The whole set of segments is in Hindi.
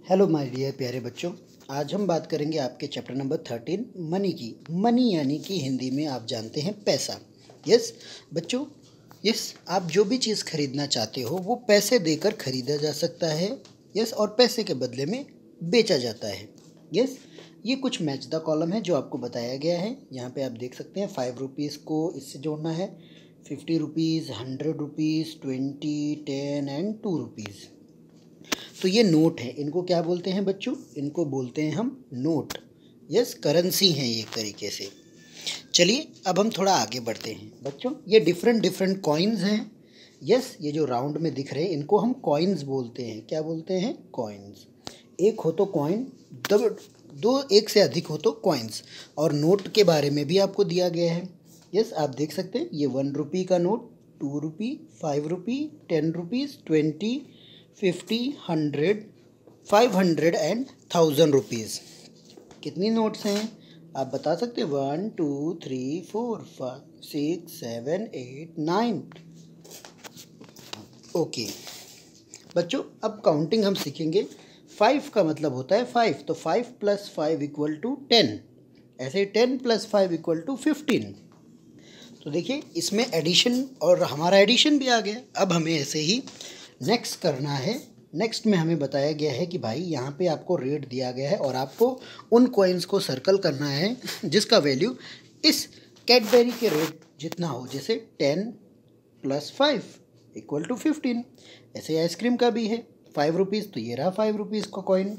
हेलो माय डियर प्यारे बच्चों, आज हम बात करेंगे आपके चैप्टर नंबर 13 मनी की। मनी यानी कि हिंदी में आप जानते हैं पैसा। यस बच्चों, यस आप जो भी चीज़ खरीदना चाहते हो वो पैसे देकर खरीदा जा सकता है। यस, और पैसे के बदले में बेचा जाता है। यस, ये कुछ मैच द कॉलम है जो आपको बताया गया है। यहाँ पे आप देख सकते हैं 5 रुपीज़ को इससे जोड़ना है, 50 रुपीज़, 100 रुपीज़, 20, 10 एंड 2 रुपीज़। तो ये नोट है, इनको क्या बोलते हैं बच्चों? इनको बोलते हैं हम नोट। यस, करेंसी हैं ये एक तरीके से। चलिए अब हम थोड़ा आगे बढ़ते हैं बच्चों। ये डिफरेंट डिफरेंट कॉइन्स हैं। यस, ये जो राउंड में दिख रहे हैं इनको हम कॉइन्स बोलते हैं। क्या बोलते हैं? कॉइन्स। एक हो तो कॉइन, दो एक से अधिक हो तो कॉइन्स। और नोट के बारे में भी आपको दिया गया है। यस, आप देख सकते हैं ये 1 रुपी का note, 2 rupee, 5 rupee, 10 rupees, 20, 50, 100, 500 and 1000 rupees. कितनी नोट्स हैं आप बता सकते हैं? 1 2 3 4 5 6 7 8 9। ओके बच्चों, अब काउंटिंग हम सीखेंगे। 5 का मतलब होता है 5, तो 5 + 5 = 10। ऐसे 10 + 5 = 15। तो देखिए इसमें एडिशन, और हमारा एडिशन भी आ गया। अब हमें ऐसे ही नेक्स्ट करना है। नेक्स्ट में हमें बताया गया है कि भाई यहाँ पे आपको रेट दिया गया है और आपको उन कॉइन्स को सर्कल करना है जिसका वैल्यू इस कैडबरी के रेट जितना हो। जैसे 10 + 5 = 15। ऐसे आइसक्रीम का भी है 5 रुपीज़, तो ये रहा 5 रुपीज़ का कॉइन।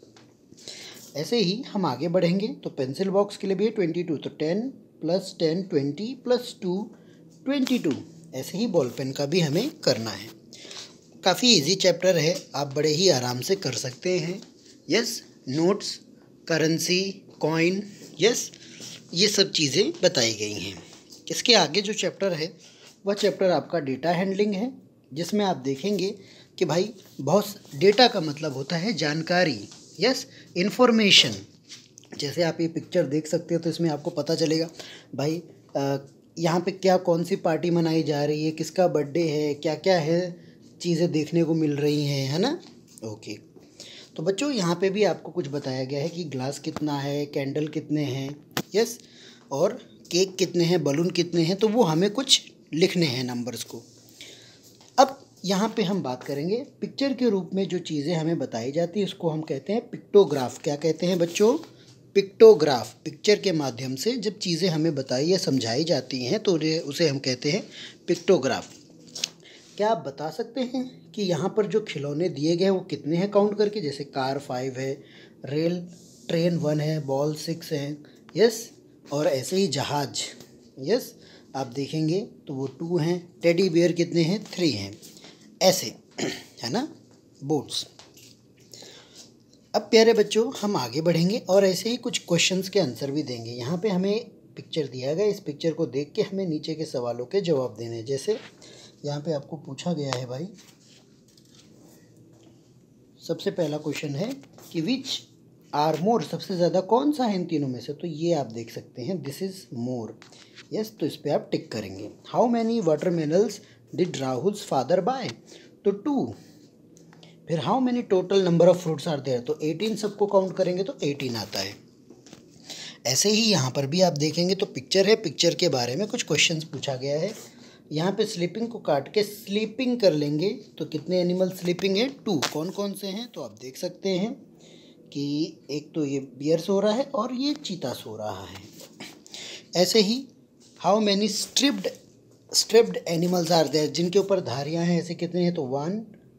ऐसे ही हम आगे बढ़ेंगे तो पेंसिल बॉक्स के लिए भी है 22, तो 10 + 10 20 + 2 22। ऐसे ही बॉल पेन का भी हमें करना है। काफ़ी इजी चैप्टर है, आप बड़े ही आराम से कर सकते हैं। Yes, notes, currency, coin, yes ये सब चीज़ें बताई गई हैं। इसके आगे जो चैप्टर है वह चैप्टर आपका डेटा हैंडलिंग है, जिसमें आप देखेंगे कि भाई बहुत डेटा का मतलब होता है जानकारी। Yes, information. जैसे आप ये पिक्चर देख सकते हो तो इसमें आपको पता चलेगा भाई यहाँ पे क्या कौन सी पार्टी मनाई जा रही है, किसका बर्थडे है, क्या क्या है चीज़ें देखने को मिल रही हैं, है ना। ओके, तो बच्चों यहाँ पे भी आपको कुछ बताया गया है कि ग्लास कितना है, कैंडल कितने हैं, यस, और केक कितने हैं, बलून कितने हैं, तो वो हमें कुछ लिखने हैं नंबर्स को। अब यहाँ पे हम बात करेंगे पिक्चर के रूप में जो चीज़ें हमें बताई जाती है उसको हम कहते हैं पिक्टोग्राफ। क्या कहते हैं बच्चों? पिक्टोग्राफ। पिक्चर के माध्यम से जब चीज़ें हमें बताई या समझाई जाती हैं तो उसे हम कहते हैं पिक्टोग्राफ। क्या आप बता सकते हैं कि यहाँ पर जो खिलौने दिए गए हैं वो कितने हैं काउंट करके? जैसे कार 5 है, रेल ट्रेन 1 है, बॉल 6 है, यस, और ऐसे ही जहाज, यस आप देखेंगे तो वो 2 हैं। टेडी बियर कितने हैं? 3 हैं। ऐसे है ना, बोट्स। अब प्यारे बच्चों हम आगे बढ़ेंगे और ऐसे ही कुछ क्वेश्चंस के आंसर भी देंगे। यहाँ पे हमें पिक्चर दिया गया, इस पिक्चर को देख के हमें नीचे के सवालों के जवाब देने। जैसे यहाँ पे आपको पूछा गया है भाई, सबसे पहला क्वेश्चन है कि विच आर मोर, सबसे ज़्यादा कौन सा है इन तीनों में से? तो ये आप देख सकते हैं, दिस इज़ मोर। यस, तो इस पर आप टिक करेंगे। How many watermelons did Rahul's father buy? तो 2। फिर how many total number of fruits are there? तो 18 सबको काउंट करेंगे तो 18 आता है। ऐसे ही यहाँ पर भी आप देखेंगे तो पिक्चर है, पिक्चर के बारे में कुछ क्वेश्चंस पूछा गया है। यहाँ पे स्लीपिंग को काट के स्लीपिंग कर लेंगे तो कितने एनिमल स्लीपिंग है? 2। कौन कौन से हैं? तो आप देख सकते हैं कि एक तो ये बियर सो रहा है और ये चीता सो रहा है। ऐसे ही how many striped animals are there, जिनके ऊपर धारियाँ हैं, ऐसे कितने हैं? तो 1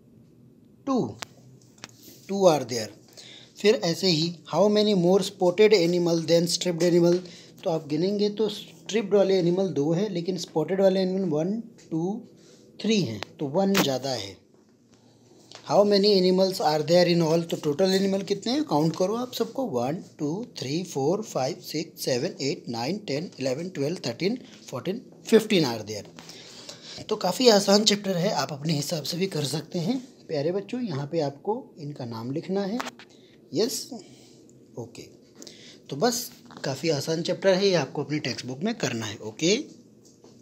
2 आर देयर। फिर ऐसे ही how many more spotted animal than striped animal? तो आप गिनेंगे तो स्ट्रिप्ड वाले एनिमल 2 हैं, लेकिन स्पॉटेड वाले एनिमल 1 2 3 हैं, तो 1 ज़्यादा है। How many animals are there in all? तो टोटल एनिमल कितने हैं? काउंट करो आप सबको। 1 2 3 4 5 6 7 8 9 10 11 12 13 14 15 आर देयर। तो काफ़ी आसान चैप्टर है, आप अपने हिसाब से भी कर सकते हैं। प्यारे बच्चों यहाँ पे आपको इनका नाम लिखना है। यस, ओके, तो बस काफ़ी आसान चैप्टर है, ये आपको अपनी टेक्स्ट बुक में करना है। ओके।